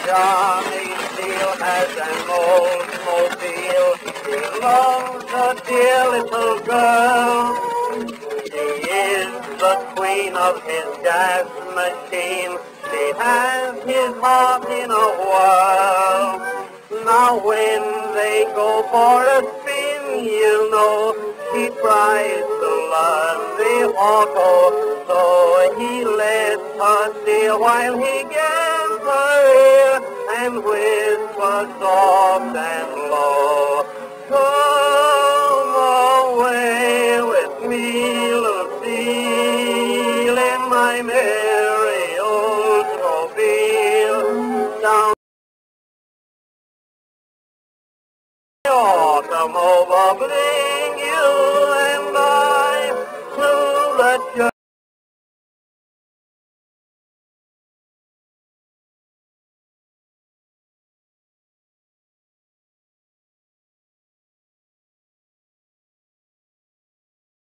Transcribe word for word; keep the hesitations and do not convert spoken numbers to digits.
Johnny Steele has an Oldsmobile. He loves a dear little girl. She is the queen of his gas machine. She has his heart in a whirl. Now when they go for a spin, you know, he tries to learn the auto. So he lets her steer while he gets her ear and whispers soft and low. Come away with me, Lucille, in my merry Oldsmobile. Down the automobile.